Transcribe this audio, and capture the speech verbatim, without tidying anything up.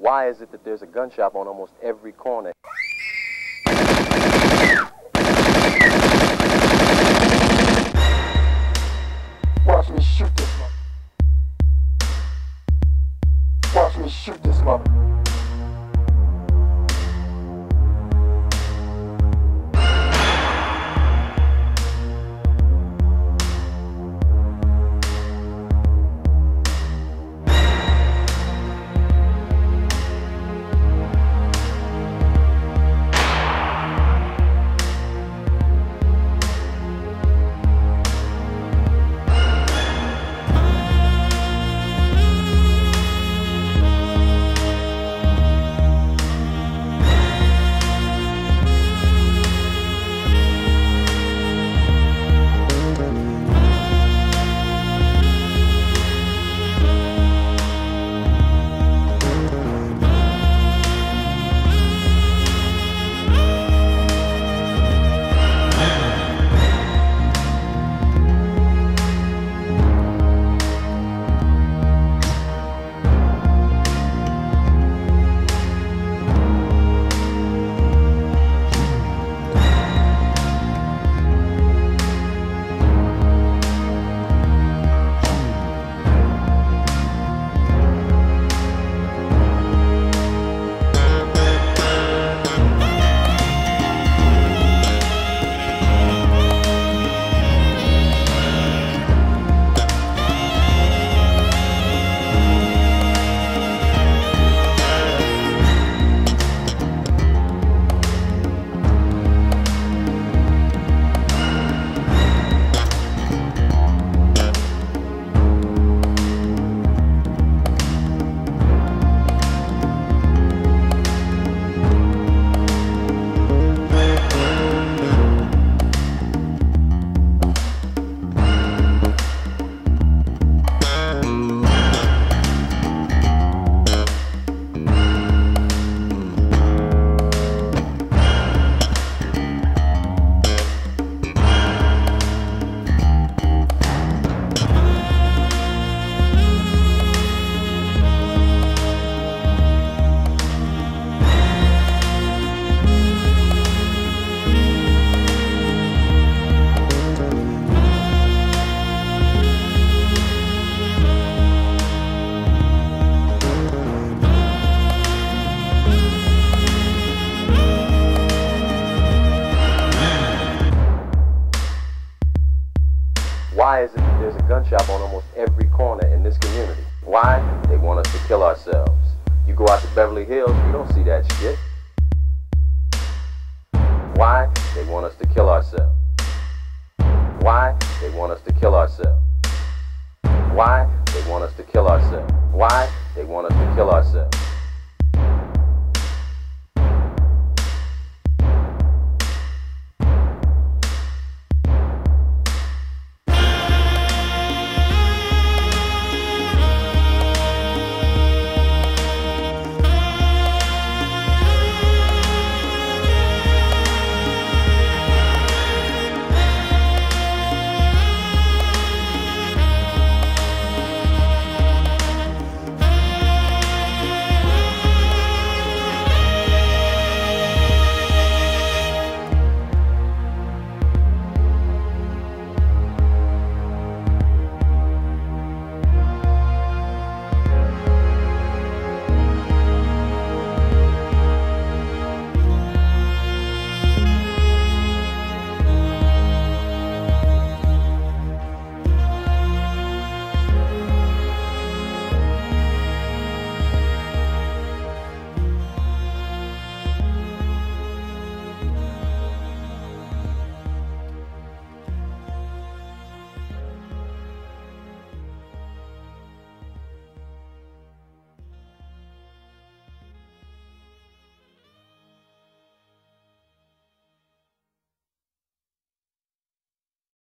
Why is it that there's a gun shop on almost every corner? Watch me shoot this mother. Watch me shoot this mother. Why is it that there's a gun shop on almost every corner in this community? Why? They want us to kill ourselves. You go out to Beverly Hills, you don't see that shit. Why? They want us to kill ourselves. Why? They want us to kill ourselves. Why? They want us to kill ourselves. Why? They want us to kill ourselves.